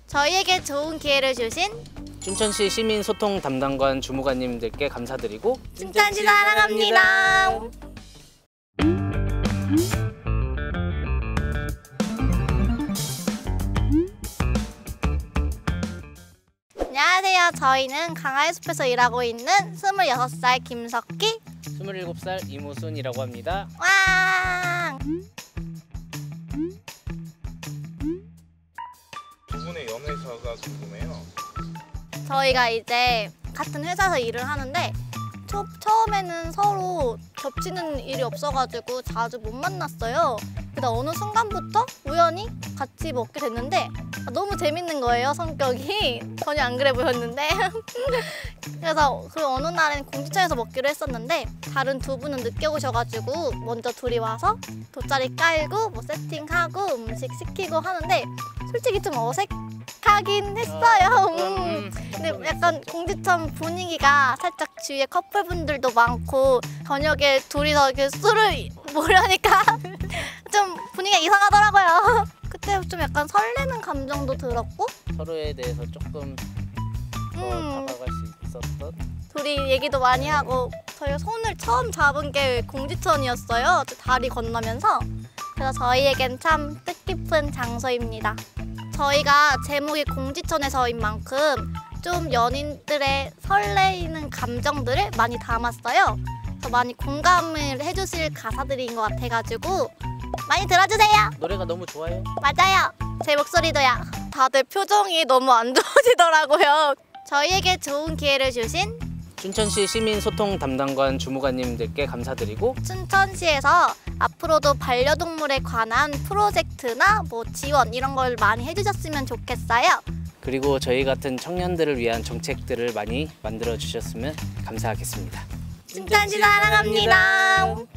저희에게 좋은 기회를 주신 춘천시 시민소통 담당관 주무관님들께 감사드리고 춘천시 사랑합니다. 안녕하세요. 저희는 강화의 숲에서 일하고 있는 26살 김석희, 27살 이무순이라고 합니다. 와! 두 분의 연애사가 궁금해요. 저희가 이제 같은 회사에서 일을 하는데 처음에는 서로 겹치는 일이 없어가지고 자주 못 만났어요. 근데 어느 순간부터 우연히 같이 먹게 됐는데 너무 재밌는 거예요, 성격이. 전혀 안 그래 보였는데. 그래서 그 어느 날엔 공지천에서 먹기로 했었는데 다른 두 분은 늦게 오셔가지고 먼저 둘이 와서 돗자리 깔고 뭐 세팅하고 음식 시키고 하는데 솔직히 좀 어색하긴 했어요. 근데 약간 공지천 분위기가 살짝 주위에 커플분들도 많고 저녁에 둘이서 이렇게 술을 먹으려니까 좀 분위기가 이상하더라고요. 그때 좀 약간 설레는 감정도 들었고 서로에 대해서 조금 더 다가갈 수 있었던 둘이 얘기도 많이 하고 저희가 손을 처음 잡은 게 공지천이었어요. 다리 건너면서. 그래서 저희에겐 참 뜻깊은 장소입니다. 저희가 제목이 공지천에서인 만큼 좀 연인들의 설레이는 감정들을 많이 담았어요. 그래서 많이 공감을 해주실 가사들인 것 같아가지고 많이 들어주세요. 노래가 너무 좋아요. 맞아요. 제 목소리도요. 다들 표정이 너무 안 좋으시더라고요. 저희에게 좋은 기회를 주신 춘천시 시민소통 담당관 주무관님들께 감사드리고 춘천시에서 앞으로도 반려동물에 관한 프로젝트나 뭐 지원 이런 걸 많이 해주셨으면 좋겠어요. 그리고 저희 같은 청년들을 위한 정책들을 많이 만들어 주셨으면 감사하겠습니다. 춘천시 사랑합니다.